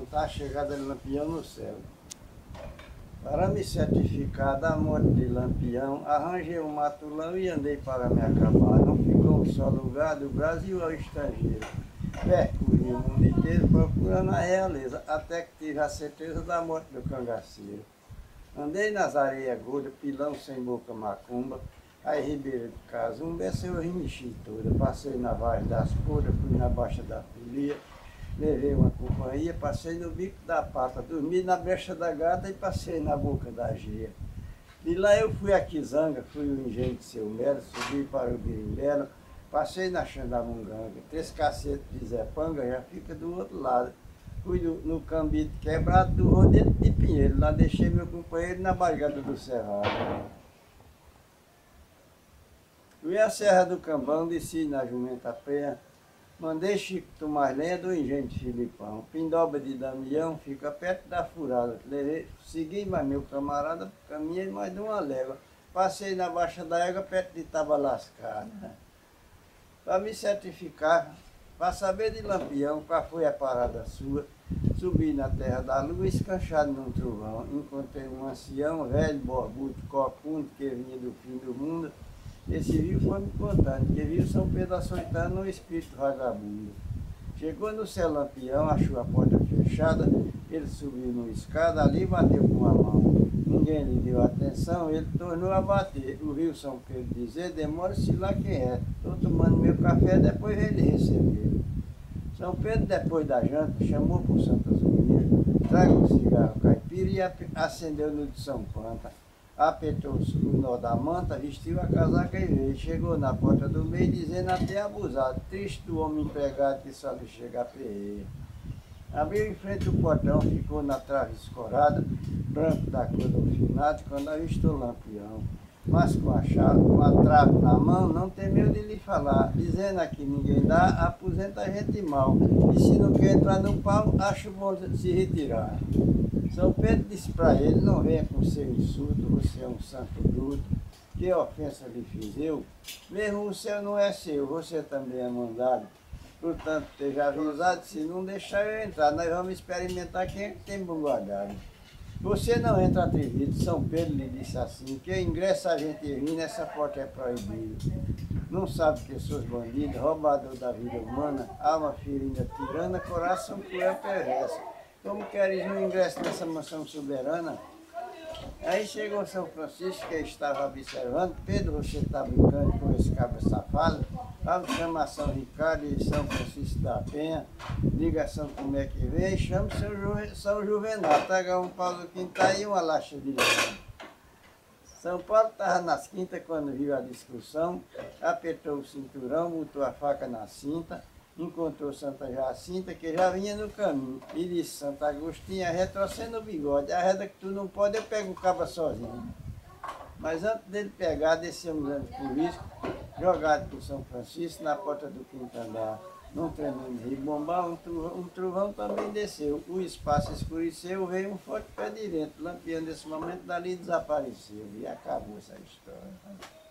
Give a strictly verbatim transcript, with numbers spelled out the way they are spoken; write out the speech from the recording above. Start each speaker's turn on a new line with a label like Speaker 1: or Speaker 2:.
Speaker 1: contar a chegada de Lampião no céu. Para me certificar da morte de Lampião, arranjei um matulão e andei para me acabar. Não ficou um só lugar, do Brasil ao estrangeiro. Percorri o mundo inteiro procurando a realeza, até que tive a certeza da morte do cangaceiro. Andei nas areias gordas, pilão sem boca macumba, aí Ribeira do Casumba, essa eu rinchi toda. Passei na Vaz das Couras, fui na Baixa da Folia, levei uma companhia, passei no bico da pata, dormi na brecha da gata e passei na boca da geia. De lá eu fui a Quizanga, fui o engenho de Seu Melo, subi para o Birimbelo, passei na Xandamunganga, três cacetes de Zé Panga, já fica do outro lado. Fui no, no Cambito Quebrado do Rodeiro de Pinheiro, lá deixei meu companheiro na Barrigada do Cerrado. Fui à Serra do Cambão, desci na Jumenta Penha, mandei Chico tomar lenha do engenho de Filipão. Pindoba de Damião fica perto da furada. Levei, segui mais meu camarada, caminhei mais de uma légua. Passei na Baixa da Égua, perto de Tabalascada. Para me certificar, para saber de Lampião, qual foi a parada sua, subi na terra da lua, escanchado num trovão. Encontrei um ancião, velho, borbudo, cocundo, que vinha do fim do mundo. Esse viu foi me contando, que viu São Pedro açoitando no espírito vagabundo. Chegou no céu Lampião, achou a porta fechada, ele subiu numa escada, ali bateu com a mão. Ninguém lhe deu atenção, ele tornou a bater. O rio São Pedro dizer, demora-se lá quem é. Estou tomando meu café, depois ele recebeu. São Pedro, depois da janta, chamou por Santa Zumira, traga um cigarro caipira e acendeu no de São Panta. Apertou o nó da manta, vestiu a casaca e veio. Chegou na porta do meio, dizendo até abusado, triste do homem empregado que só lhe chega a perreia. Abriu em frente o portão, ficou na trave escorada, branco da cor do finado, quando avistou o Lampião. Mas com a chave, com a trave na mão, não temeu de lhe falar, dizendo aqui ninguém dá, aposenta a gente mal. E se não quer entrar no pau, acho bom se retirar. São Pedro disse para ele, não venha com seu insulto, você é um santo bruto, que ofensa lhe fiz eu? Mesmo o céu não é seu, você também é mandado. Portanto, esteja avisado, se não deixar eu entrar, nós vamos experimentar quem é que tem bom guardado. Você não entra atrevido, São Pedro lhe disse assim, que ingressa a gente rir, nessa porta é proibido. Não sabe que sois bandido, roubador da vida humana, alma ferida, tirana, coração cruel perverso. Como queres um ingresso nessa mansão soberana? Aí chegou São Francisco, que estava observando. Pedro, você está brincando com esse cabra safado? Vamos chamar São Ricardo e São Francisco da Penha. Diga São Tomé que vem, chame São, Juve, São Juvenal. Traga um pau do quintal e uma laxa de leão. São Paulo estava nas quintas quando viu a discussão, apertou o cinturão, botou a faca na cinta, encontrou Santa Jacinta, que já vinha no caminho, e disse, Santo Agostinho, retrocendo o bigode, arreda que tu não pode, eu pego o cabra sozinho. Mas antes dele pegar, descemos antes por risco, jogado por São Francisco, na porta do quinto andar, num tremendo ribombar, um trovão, um trovão também desceu, o espaço escureceu, veio um forte pé direito, Lampião nesse momento dali desapareceu, e acabou essa história.